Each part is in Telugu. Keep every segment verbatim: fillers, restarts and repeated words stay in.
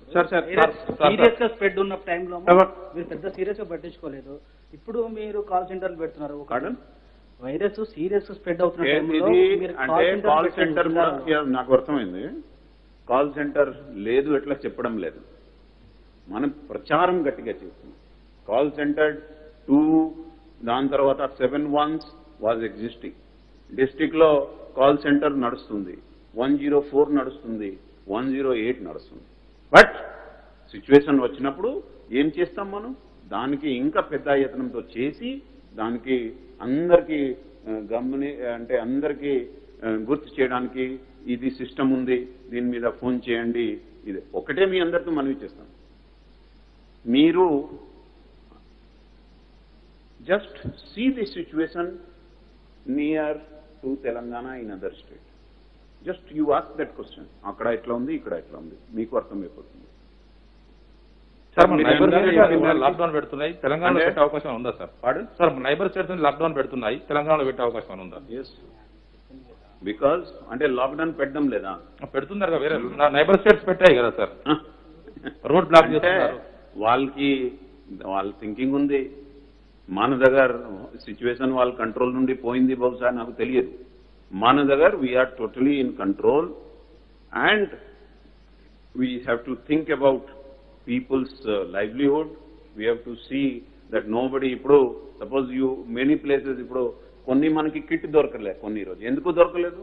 సార్ సార్ సీరియస్ గా స్ప్రెడ్ ఉన్న టైంలో మీరు పెద్ద సీరియస్ గా పట్టించుకోలేదు. ఇప్పుడు మీరు కాల్ సెంటర్లు పెడుతున్నారు. వైరస్ సీరియస్ స్ప్రెడ్ అవుతున్న టైంలో అంటే కాల్ సెంటర్ నాకు అర్థమైంది. కాల్ సెంటర్ లేదు ఎట్లా చెప్పడం లేదు, మనం ప్రచారం గట్టిగా చేస్తున్నాం. కాల్ సెంటర్ టూ, దాని తర్వాత seven ones was existing. District లో కాల్ సెంటర్ నడుస్తుంది, వన్ జీరో ఫోర్ నడుస్తుంది, వన్ జీరో ఎయిట్ నడుస్తుంది. బట్ సిచ్యువేషన్ వచ్చినప్పుడు ఏం చేస్తాం మనం, దానికి ఇంకా పెద్ద యత్నంతో చేసి దానికి అందరికీ గమని అంటే అందరికీ గుర్తు చేయడానికి ఇది సిస్టమ్ ఉంది, దీని మీద ఫోన్ చేయండి. ఇది ఒకటే మీ అందరితో మనవి చేస్తాం. మీరు just see the situation near to Telangana in other state. Just you ask that question, అక్కడ ఎట్లా ఉంది, ఇక్కడ ఎట్లా ఉంది, మీకు అర్థమైపోతుంది. లాక్డౌన్ పెడుతున్నాయి, తెలంగాణలో పెట్టే అవకాశం ఉందా sir? Sir neighbour states lockdown పెడుతున్నాయి, తెలంగాణలో పెట్టే అవకాశం ఉందా? ఎస్, బికాజ్ అంటే లాక్డౌన్ పెట్టడం లేదా, పెడుతున్నారు కదా, వేరే నైబర్ స్టేట్స్ పెట్టాయి కదా సార్, రోడ్ బ్లాక్ చేస్తున్నారు. వాళ్ళకి వాళ్ళ థింకింగ్ ఉంది. మన దగ్గర సిచ్యువేషన్ వాళ్ళ కంట్రోల్ నుండి పోయింది, బహుశా నాకు తెలియదు. మన దగ్గర we're totally in control and we have to think about people's uh, livelihood. We have to see that nobody, ఇప్పుడు సపోజ్ యూ మెనీ ప్లేసెస్ ఇప్పుడు కొన్ని మనకి కిట్ దొరకలేదు, కొన్ని రోజు ఎందుకు దొరకలేదు?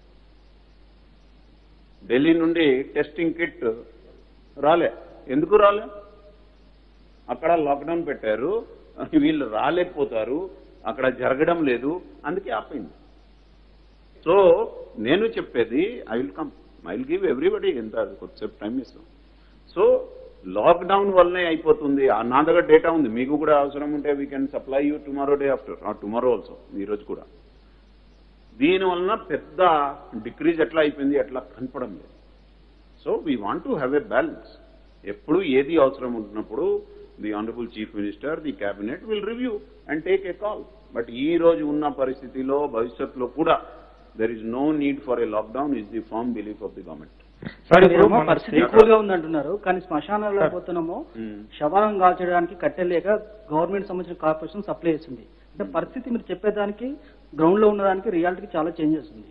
ఢిల్లీ నుండి టెస్టింగ్ కిట్ రాలే, ఎందుకు రాలే? అక్కడ లాక్డౌన్ పెట్టారు, వీళ్ళు రాలేకపోతారు, అక్కడ జరగడం లేదు, అందుకే ఆపింది. సో నేను చెప్పేది I will come, I will give everybody, ఎంత కొద్దిసేపు టైం ఇస్తాం. సో లాక్డౌన్ వల్లనే అయిపోతుంది. నా దగ్గర డేటా ఉంది, మీకు కూడా అవసరం ఉంటే we can supply you tomorrow day after or tomorrow also, ఈరోజు కూడా. దీనివలన పెద్ద డిక్రీజ్ ఎట్లా అయిపోయింది ఎట్లా కనపడం లేదు. So we want to have a balance. ఎప్పుడు ఏది అవసరం ఉంటున్నప్పుడు the honourable chief minister, the cabinet will review and take a call. But ఈ రోజు ఉన్న పరిస్థితిలో భవిష్యత్తులో కూడా there is no need for a lockdown is the firm belief of the government. పరిస్థితి ఎక్కువగా ఉందంటున్నారు, కానీ శ్మశానాల్లో పోతున్నామో శవాలను కాల్చడానికి కట్టెలేక గవర్నమెంట్ సంబంధించిన కార్పొరేషన్ సప్లై చేస్తుంది. అంటే పరిస్థితి మీరు చెప్పేదానికి గ్రౌండ్ లో ఉన్నదానికి రియాలిటీకి చాలా చేంజెస్ ఉంది.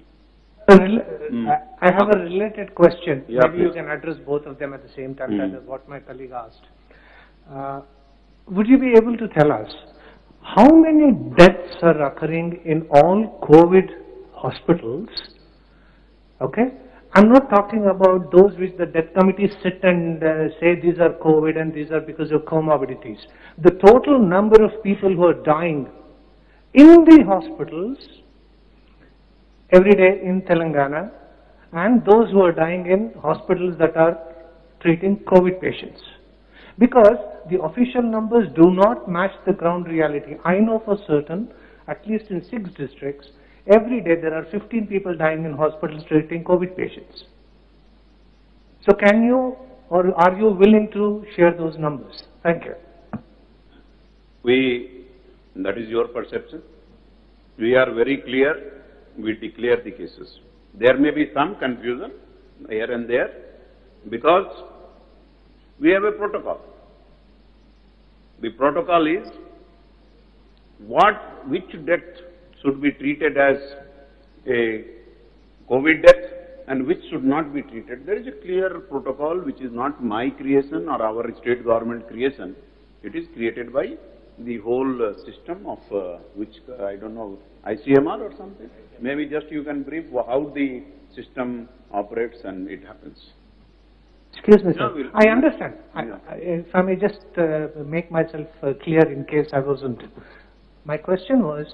I have a related question. Yeah, maybe please. You can address both of them at the same time. Mm. That is what my colleague asked. Uh, would you be able to tell us how many deaths are occurring in all COVID hospitals? Okay. I'm not talking about those which the death committees sit and uh, say these are COVID and these are because of comorbidities. The total number of people who are dying in the hospitals every day in Telangana and those who are dying in hospitals that are treating COVID patients. Because the official numbers do not match the ground reality. I know for certain, at least in six districts, every day there are fifteen people dying in hospitals treating COVID patients. So can you or are you willing to share those numbers? Thank you. We, that is your perception. We are very clear. We declare the cases. There may be some confusion here and there because we have a protocol. The protocol is what, which death should be treated as a COVID death and which should not be treated. There is a clear protocol which is not my creation or our state government creation. It is created by the whole uh, system of uh, which uh, I don't know, I C M R or something. Maybe just you can brief how the system operates and it happens. Excuse me, sir. No, we'll, I understand. Yeah. I, if I may just uh, make myself uh, clear in case I wasn't. My question was,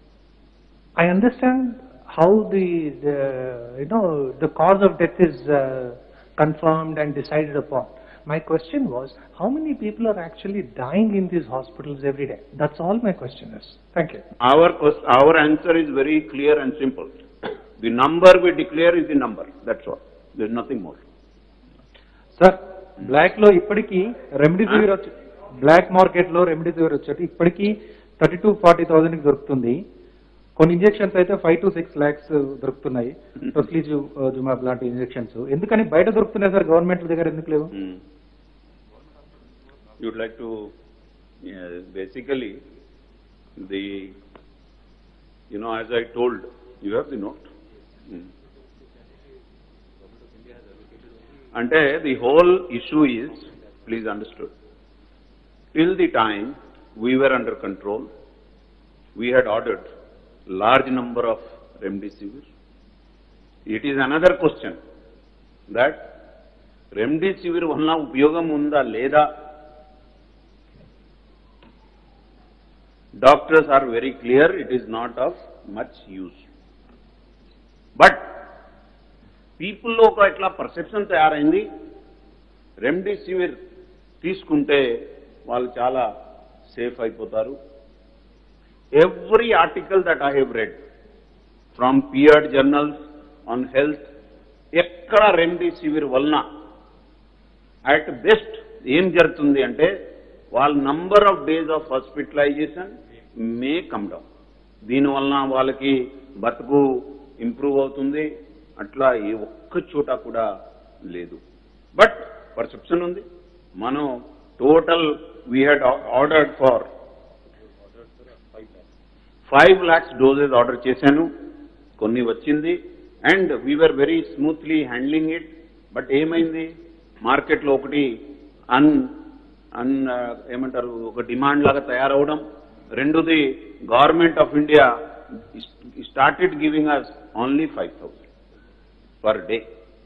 I understand how the, the you know the cause of death is uh, confirmed and decided upon. My question was, how many people are actually dying in these hospitals every day? That's all my question is. Thank you. Our our answer is very clear and simple. The number we declare is the number. That's all. There's nothing more. Sir, black లో ఇప్పటికీ రెమ్డెసివిర్ వచ్చి బ్లాక్ మార్కెట్ లో రెమ్డెసివిర్ వచ్చేటి ఇప్పటికీ థర్టీ టు ఫార్టీ థౌసండ్ కి దొరుకుతుంది. కొన్ని ఇంజెక్షన్స్ అయితే ఫైవ్ టు సిక్స్ లాక్స్ దొరుకుతున్నాయి, టొస్లీజుమాబ్ లాంటి ఇంజెక్షన్స్. ఎందుకని బయట దొరుకుతున్నాయి సార్, గవర్నమెంట్ దగ్గర ఎందుకు లేవు? you'd like to, uh, basically, the, you know, as I told, you have the note. Hmm. Ante the whole issue is, please understood, till the time we were under control, we had ordered large number of remdesivir. It is another question that remdesivir valla upyogam unda leda. Doctors are very clear it is not of much use. But people లో ఒక ఇట్లా పర్సెప్షన్ తయారైంది, రెమ్డెసివిర్ తీసుకుంటే వాళ్ళు చాలా సేఫ్ అయిపోతారు. Every article that I have read from peered journals on health, ఎక్కడ రెమ్డెసివిర్ వలన అట్ బెస్ట్ ఏం జరుగుతుంది అంటే వాళ్ళ number of days of hospitalisation may come down. దీనివలన వాళ్ళకి బతుకు ఇంప్రూవ్ అవుతుంది. అట్లా ఏ ఒక్క చోట కూడా లేదు. బట్ పర్సెప్షన్ ఉంది. మనం total we had ordered for five lakhs doses order చేశాను, కొన్ని వచ్చింది. And we're very smoothly handling it. But ఏమైంది, మార్కెట్లో ఒకటి అన్ అన్ ఏమంటారు ఒక డిమాండ్ లాగా తయారవడం. రెండోది, government of India started giving us only five thousand per day.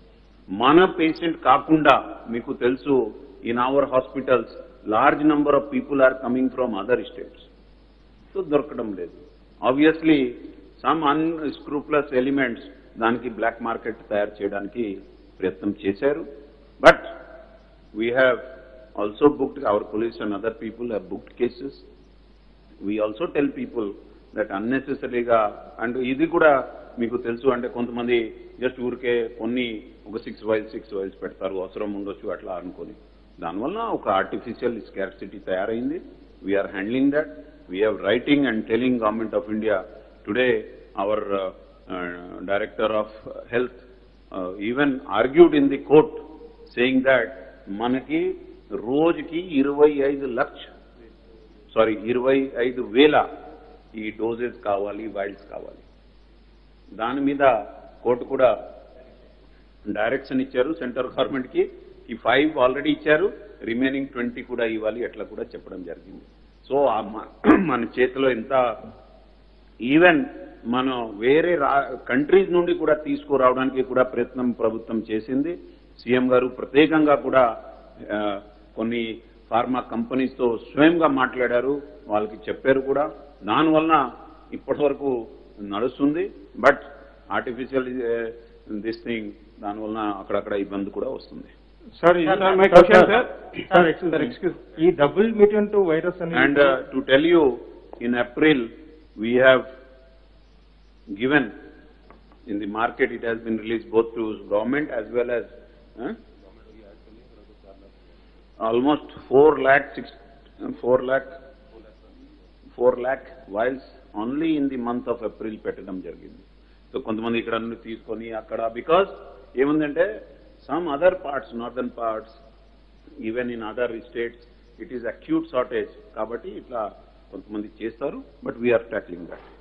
మన పేషెంట్ కాకుండా మీకు తెలుసు, in our hospitals large number of people are coming from other states. So దొరకడం లేదు. ఆబ్వియస్లీ సమ్ అన్స్క్రూప్లస్ ఎలిమెంట్స్ దానికి బ్లాక్ మార్కెట్ తయారు చేయడానికి ప్రయత్నం చేశారు. But we have also booked, our police and other people have booked cases. We also tell people that unnecessarily ga, and ఇది కూడా మీకు తెలుసు, అంటే కొంతమంది జస్ట్ ఊరికే కొన్ని ఒక సిక్స్ వైల్స్ సిక్స్ వైల్స్ పెడతారు, అవసరం ఉండొచ్చు అట్లా అనుకొని. దానివల్ల ఒక ఆర్టిఫిషియల్ స్కార్సిటీ తయారైంది. We're handling that. We're writing and telling government of India. Today our director of health even argued in the court saying that మనకి రోజుకి ఇరవై ఐదు లక్ష సారీ ఇరవై ఐదు వేల ఈ డోజెస్ కావాలి, వైల్స్ కావాలి. దాని మీద కోర్టు కూడా డైరెక్షన్ ఇచ్చారు సెంట్రల్ గవర్నమెంట్కి. ఈ ఫైవ్ ఆల్రెడీ ఇచ్చారు, రిమైనింగ్ ట్వంటీ కూడా ఇవ్వాలి అట్లా కూడా చెప్పడం జరిగింది. సో మన చేతిలో ఎంత, ఈవెన్ మనం వేరే కంట్రీస్ నుండి కూడా తీసుకురావడానికి కూడా ప్రయత్నం ప్రభుత్వం చేసింది. సీఎం గారు ప్రత్యేకంగా కూడా కొన్ని ఫార్మా కంపెనీస్తో స్వయంగా మాట్లాడారు, వాళ్ళకి చెప్పారు కూడా. దానివల్ల ఇప్పటి వరకు నడుస్తుంది. బట్ ఆర్టిఫిషియల్ దిస్ థింగ్ దానివల్ల అక్కడక్కడ ఇబ్బంది కూడా వస్తుంది. Sir my question sir sir excuse ఈ డబుల్ మ్యూటెంట్ వైరస్ అని, and to tell you, in April we have given in the market, it has been release both to government as well as uh, almost four lakh six four lakh four lakh vials only in the month of April పెట్టడం జరిగింది. సో కొంతమంది ఇక్కడ నుండి తీసుకొని అక్కడ, బికాస్ ఏముందంటే some other parts, northern parts, even in other states it is acute shortage. కాబట్టి ఇట్లా కొంతమంది చేస్తారు. But we're tackling that.